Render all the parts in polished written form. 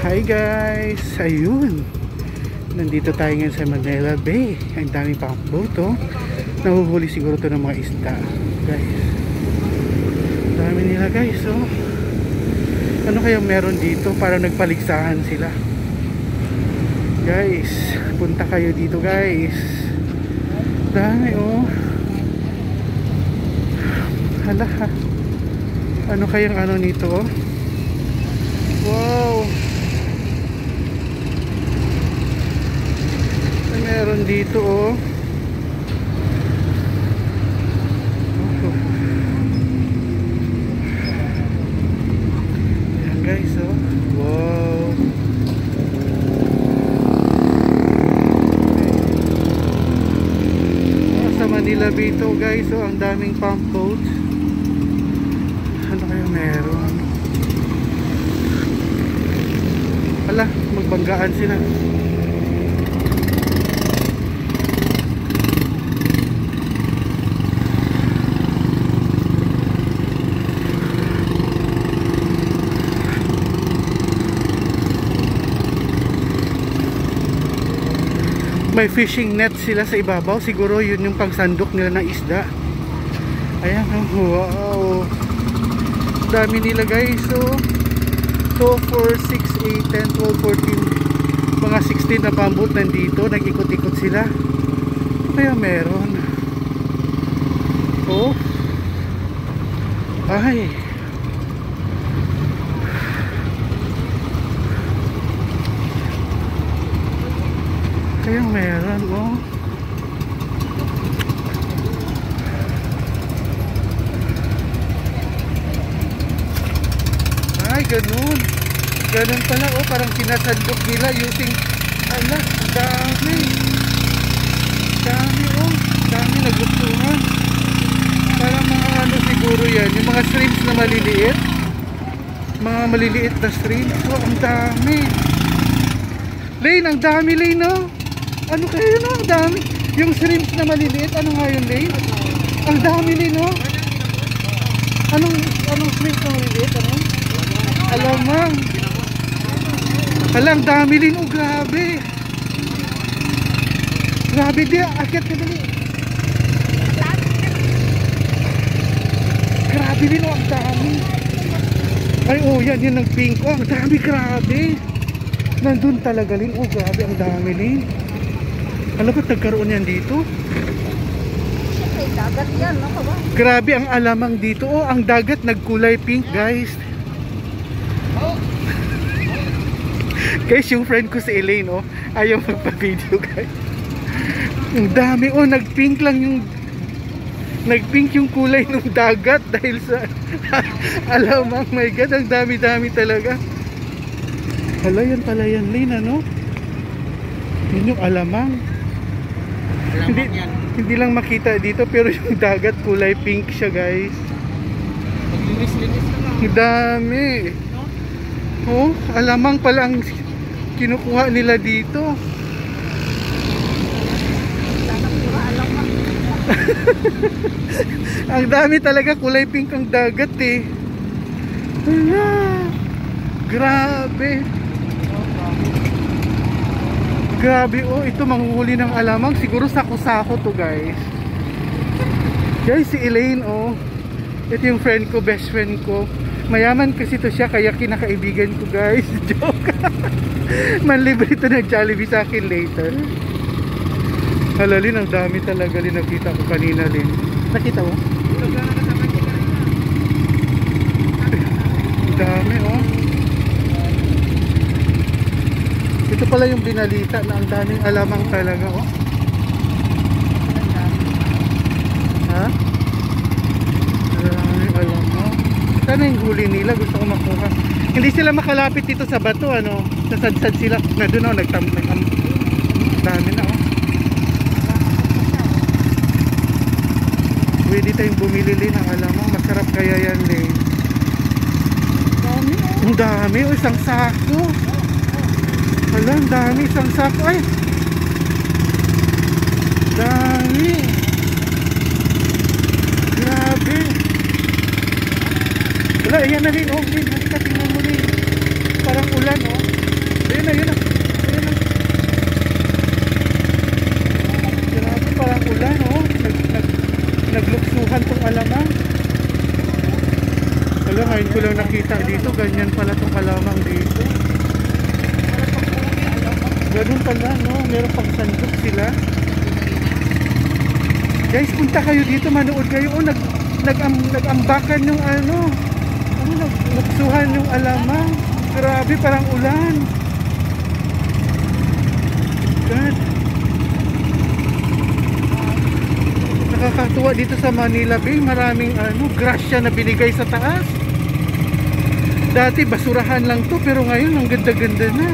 Hi guys! Ayun! Nandito tayo ngayon sa Manila Bay. Ang daming pang boat, oh. Nahuhuli siguro to ng mga isda, guys. Dami nila, guys, oh. Ano kaya meron dito? Parang nagpaligsahan sila. Guys, punta kayo dito, guys. Dami, oh. Hala, ha. Ano kayang ano nito, oh? Wow! Meron dito, oh. Ayan guys, oh. Wow. Sa Manila Bay to, guys, oh. Ang daming pump boat. Ano kaya meron? Hala, magbanggaan sila. May fishing net sila sa ibabaw. Siguro yun yung pangsandok nila ng isda. Ayan, oh, wow. Dami nila, guys. So 2, 4, 6, 8, 10, 12, 14, mga 16 na pambot nandito. Nag-ikot-ikot sila. Kaya meron. Oh. Ay. Kaya meron, oh. Ay, ganun. Ganun pala, oh. Parang sinasandok nila using, ala, dami. Dami, oh. Dami, naglutuhan. Parang mga ano siguro yan. Yung mga shrimps na maliliit. Mga maliliit na shrimps. Oh, ang dami. Lane, ang dami, Lane, oh. Ano kaya yun, oh? Ang dami. Yung shrimps na maliliit, ano nga yun, Lane? Ang dami, Lane, oh. Anong shrimps na maliliit, ano? Alamang. Alang dami, Lane, oh, grabe. Grabe, di, akit ka dali. Grabe, Lane, oh, ang dami. Ay, oh, yan, yun ang pink, oh, ang dami, grabe. Nandun talaga, Lane, oh, grabe, ang dami, Lane. Alam ba't nagkaroon yan dito? Dagat yan, no? Grabe ang alamang dito. Oh, ang dagat nagkulay pink, guys. Guys, yung friend ko si Elaine, oh, ayaw magpa-video, guys. Ang dami, oh, nagpink lang yung nagpink yung kulay ng dagat dahil sa alamang. My God, ang dami-dami talaga. Hala, yan pala yan, Elaine, ano? Yun yung alamang. Hindi lang makita dito pero yung dagat kulay pink siya, guys. Linis-linis na. Ang dami. Oh, alamang pala ang kinukuha nila dito. Ang dami talaga, kulay pink ang dagat, eh. Hala, grabe. Grabe, oh, ito manghuli ng alamang. Siguro sako-sako to, guys. Guys, si Elaine, oh. Ito yung friend ko, best friend ko. Mayaman kasi to siya, kaya kinakaibigan ko, guys. Joke. Manlibre ito ng Jollibee sa akin later. Halalin, ang dami talaga. Nakita ko kanina, Lin. Nakita mo? Ang dami, oh. Ito pala yung binalita na ang daming alamang talaga, oh. Ha? Daming alamang. Sana yung huli nila, gusto ko makuha. Hindi sila makalapit dito sa bato, ano. Nasadsad sila. Na doon, oh, nagtamang. Dami na, oh. Pwede tayong bumili ng alamang. Masarap kaya yan, eh. Ang dami, oh. Isang sako. Wala, ang dami, isang sako. Ay, dami. Grabe. Wala, ayan na rin, oh. Tingnan mo rin. Parang ulan, oh. na, yun na. Ayun na. Grabe, parang ulan, oh. Nagluksuhan tong alamang. Wala, ngayon ko lang nakita dito. Ganyan pala tong alamang dito. Ganun pala, no? Meron pang sandok sila. Guys, punta kayo dito, manood kayo. Oh, nag-ambakan yung ano. Nagluksuhan yung alamang. Grabe, parang ulan. God. Nakakatuwa dito sa Manila Bay. Maraming grasya na binigay sa taas. Dati basurahan lang to, pero ngayon ang ganda-ganda na.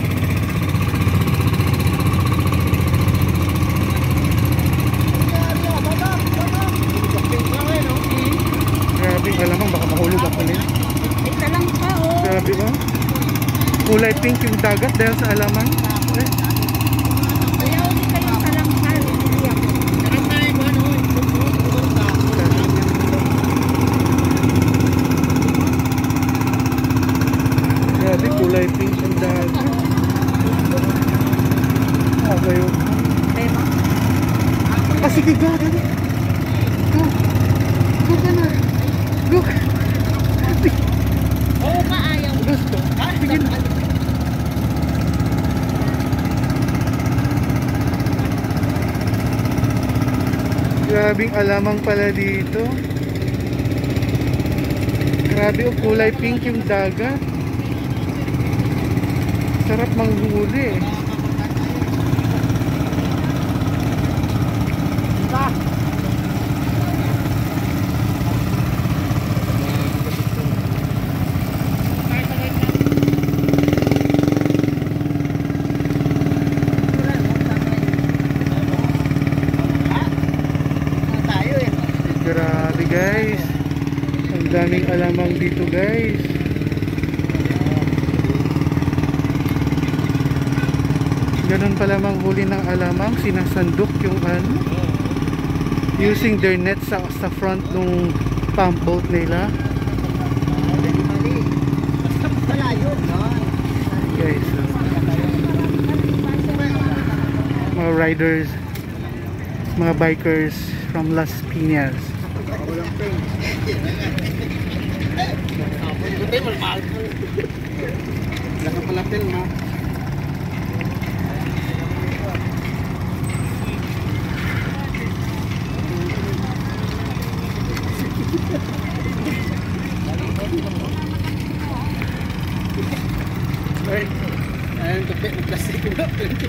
Grabe, alamang baka mahulog ako nila. Ito lang pa, oh. Grabe, oh. Kulay pink yung dagat dahil sa alamang. Kaya ulit kayo sa lang pa. Grabe, kulay pink yung dagat. Kayo. Sige, go. Go. Go ka na. Go. Oo ka, ayaw. Gusto. Sige na. Grabing alamang pala dito. Grabe, oh, kulay pink yung dagat. Sarap manghuli. Grabe guys, ang daming alamang dito guys. Ganun pala manghuli ng alamang, sinasandok yung using their net sa front ng pump boat nila. Guys, mga riders, mga bikers from Las Piñas. Nakapalapil mo. Ayun, tapi nagplastic na.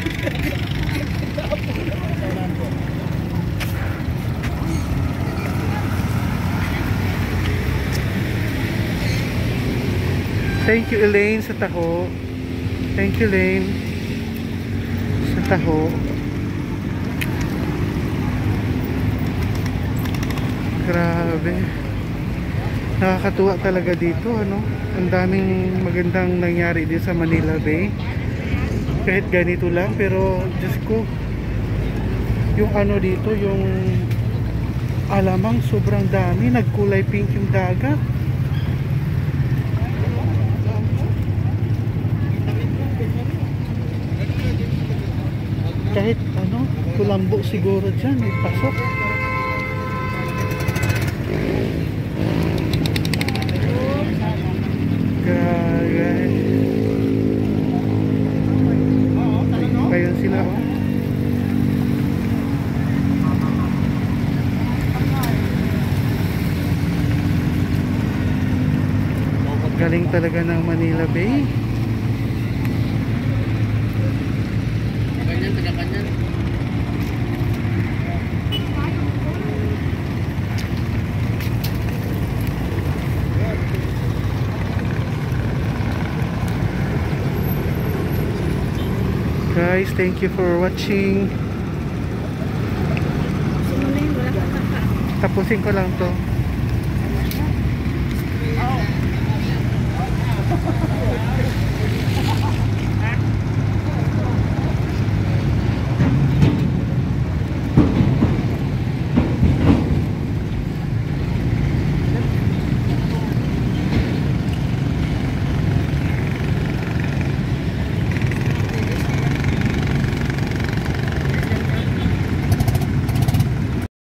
Thank you Elaine sa taho. Thank you Elaine sa taho. Grabe. Nakakatuwa talaga dito, ano? Ang daming magandang nangyari dito sa Manila Bay. Kahit ganito lang, pero Diyos ko, yung ano dito, yung alamang sobrang dami. Nagkulay pink yung dagat. Kahit kulambo siguro dyan, may pasok. Guys, ayun sila, oh. Galing talaga ng Manila Bay. Guys, thank you for watching. Simulan, wala ka. Tapusin ko lang to.